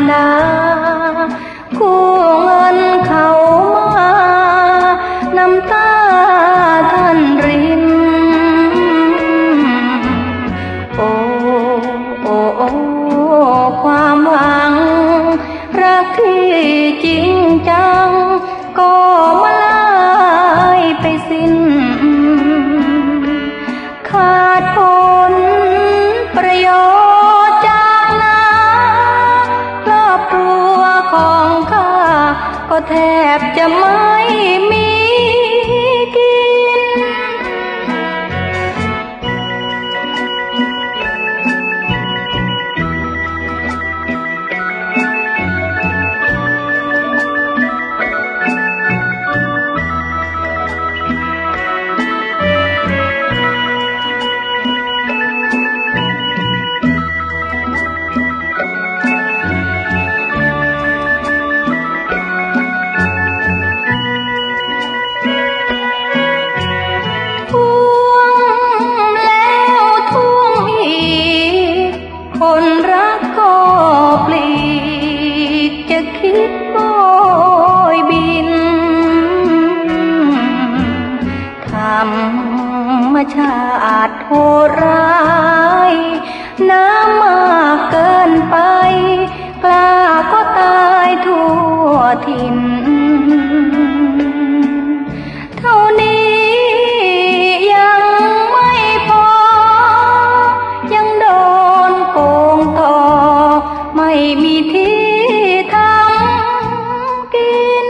ดากู้เงินเขามาน้ำตาท่านรินโอ้โอ้โอ้ความหวังรักที่จริงจังก็มาลายไปสิ้นขาดผลประโยชน์จากนาครอบครัวของข้าก็แทบจะไม่มีกินคนรักก็ปลีกจะคิดโบยบินธรรมชาติโหดร้ายน้ำมากเกินไปกล้าก็ตายทั่วถิ่นเท่านี้ยังไม่พอยังโดนโกงต่อไม่มีที่ทำกิน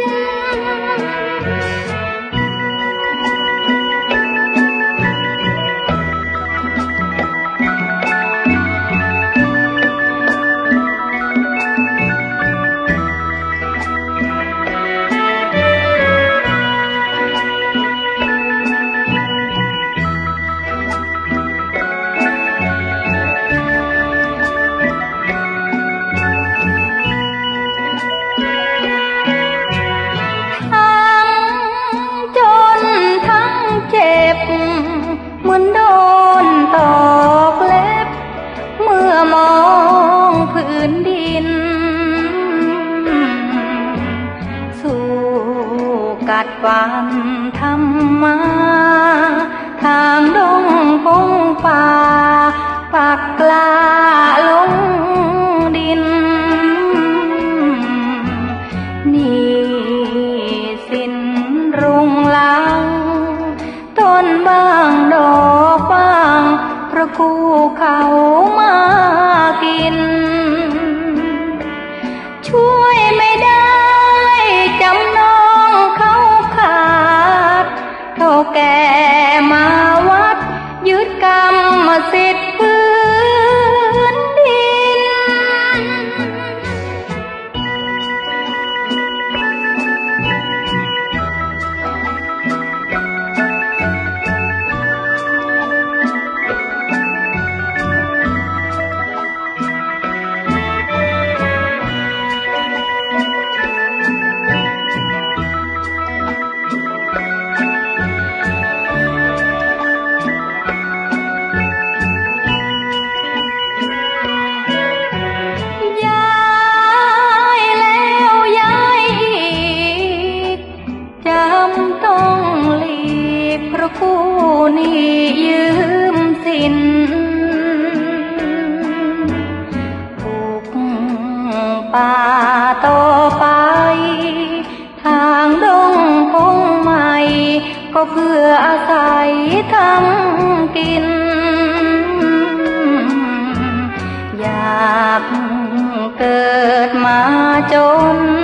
เหมือนโดนตอกเล็บเมื่อมองพื้นดินสู้กัดฟันทำมาทางดงพงป่าปักกล้าลงดินนี่สิ้นรุงลังต้นบางดอกบางเพราะคู่เขามากินช่วยไม่ได้จำนองเขาขาดเท่าแก่มาวัดยึดกรรมสิทธิ์พื้นดินผู้นี้ยืมสินปลูกป่าต่อไปทางดงพงใหม่ก็เพื่ออาศัยทำกินอยากเกิดมาจน